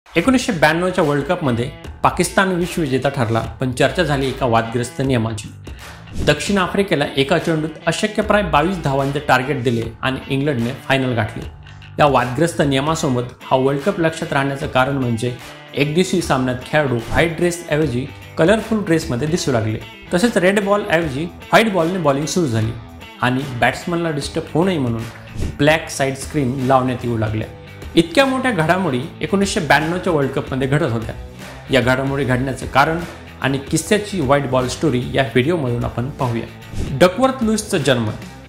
1992च्या world कपमध्ये पाकिस्तान विश्वविजेता ठरला, पण चर्चा झाली एका वादग्रस्त नियमाची। दक्षिण आफ्रिकेला एका चेंडूत अशक्यप्राय 22 धावांचे टार्गेट दिले आणि इंग्लंडने फायनल गाठली। या वादग्रस्त नियमासोबत हा वर्ल्ड कप लक्षात राहण्याचं कारण म्हणजे एकदिवसीय सामन्यात खेळाडू व्हाईट ड्रेस ऐवजी कलरफुल ड्रेसमध्ये दिसू लागले। तसेच रेड बॉल ऐवजी व्हाईट बॉलने बॉलिंग सुरू झाली आणि बॅट्समनला डिस्टर्ब होऊ नये म्हणून ब्लॅक साइड स्क्रीन लावण्यात येऊ लागल्या। इतक्या मोठ्या घडामोडी 1992च्या वर्ल्ड कपमध्ये घडत होत्या। या घडामोडी घडण्याचं कारण आणि किस्स्याची व्हाईट बॉल स्टोरी या व्हिडिओमधून आपण पाहूया। डकवर्थ लुईसचा जन्म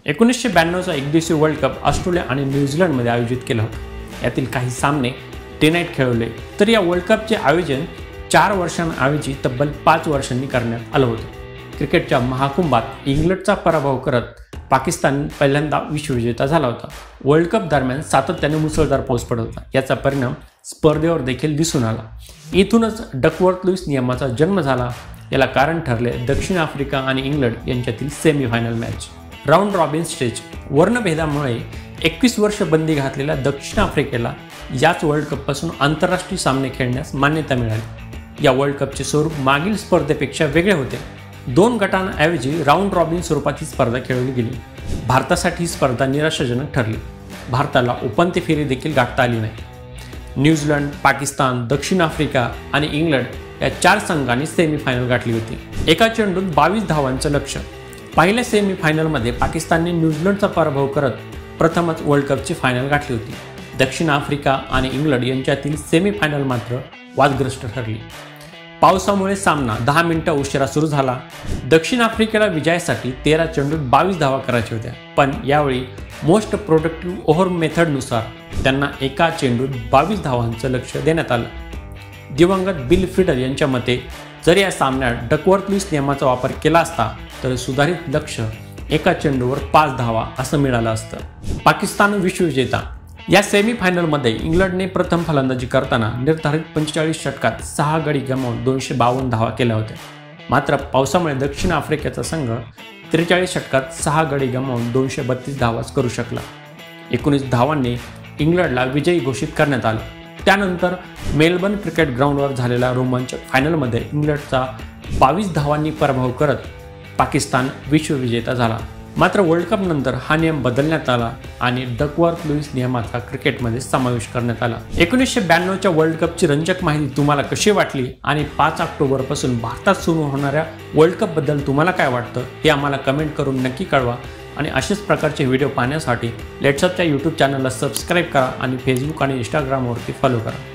1992चा एकदिवसीय वर्ल्ड कप ऑस्ट्रेलिया आणि न्यूझीलंडमध्ये आयोजित केला होता। यातील काही सामने डे नाईट खेळवले, तर या वर्ल्ड कपचे आयोजन 4 वर्षांऐवजी तब्बल 5 वर्षांनी करण्यात आलं होतं। क्रिकेटच्या महाकुंभात इंग्लंडचा पराभव करत पाकिस्तान पहिल्यांदा विश्वविजेता झाला होता। वर्ल्ड कप दरम्यान सातत्याने मुसळधार पाऊस पडत होता, याचा परिणाम स्पर्धेवर देखील दिसून आला। इथूनच डकवर्थ लुईस नियमाचा जन्म झाला। याला कारण ठरले दक्षिण आफ्रिका आणि इंग्लंड यांच्यातील semifinal match. Round robin stage वर्णभेदामुळे 21 वर्ष बंदी घातलेल्या दक्षिण आफ्रिकेला याच वर्ल्ड कपपासून आंतरराष्ट्रीय सामने खेळण्यास मान्यता मिळाली। या वर्ल्ड कपचे स्वरूप मागील स्पर्धेपेक्षा वेगळे होते। 2 गटांऐवजी राऊंड रॉबिन स्वरूपात ही स्पर्धा खेळवली गेली। भारतासाठी ही स्पर्धा निराशाजनक ठरली। भारताला उपांत्य फेरी देखील गाठता आली नाही। न्यूझीलंड, पाकिस्तान, दक्षिण आफ्रिका आणि इंग्लंड या 4 संघांनी सेमीफायनल गाठली होती। एका चेंडूत 22 धावांचं लक्ष्य। पहिल्या सेमीफायनलमध्ये पाकिस्तानने न्यूझीलंडचा पराभव करत प्रथमच वर्ल्ड कपची फायनल गाठली होती। दक्षिण आफ्रिका आणि इंग्लंड यांच्यातील सेमीफायनल मात्र वादग्रस्त ठरली। पावसामुळे सामना 10 मिनिटं उशिरा सुरू झाला। दक्षिण आफ्रिकेला विजयासाठी 13 चेंडूत 22 धावा करायच्या होत्या, पण यावेळी मोस्ट प्रोडक्टिव्ह ओव्हर मेथडनुसार त्यांना एका चेंडूत 22 धावांचं लक्ष देण्यात आलं। दिवंगत बिल फिडर यांच्या मते जर या सामन्यात डकवर्थ लुईस नियमाचा वापर केला असता तर सुधारित लक्ष्य एका चेंडूवर 5 धावा असं मिळालं असतं। पाकिस्तान विश्वविजेता या सेमीफायनलमध्ये इंग्लंडने प्रथम फलंदाजी करताना निर्धारित 45 षटकात 6 गडी गमावून 252 धावा केल्या होत्या। मात्र पावसामुळे दक्षिण आफ्रिकेचा संघ 43 षटकात 6 गडी गमावून 232 धावाच करू शकला। 19 धावांनी इंग्लंडला विजयी घोषित करण्यात आलं। त्यानंतर मेलबर्न क्रिकेट ग्राउंडवर झालेल्या रोमांचक फायनलमध्ये इंग्लंडचा 22 धावांनी पराभव करत पाकिस्तान विश्वविजेता झाला। मात्र वर्ल्ड कप नंतर हा नियम बदलण्यात आला आणि डकवर्थ लुईस नियमाचा क्रिकेटमध्ये समावेश करण्यात आला। 1992च्या वर्ल्ड कपची रंजक माहिती तुम्हाला कशी वाटली आणि 5 ऑक्टोबरपासून भारतात सुरू होणाऱ्या वर्ल्ड कप बद्दल तुम्हाला काय वाटतं हे आम्हाला कमेंट करून नक्की कळवा। आणि अशाच प्रकारचे व्हिडिओ पाहण्यासाठी लेट्सअपच्या यूट्यूब चॅनलला सबस्क्राईब करा आणि फेसबुक आणि इंस्टाग्रामवरती फॉलो करा।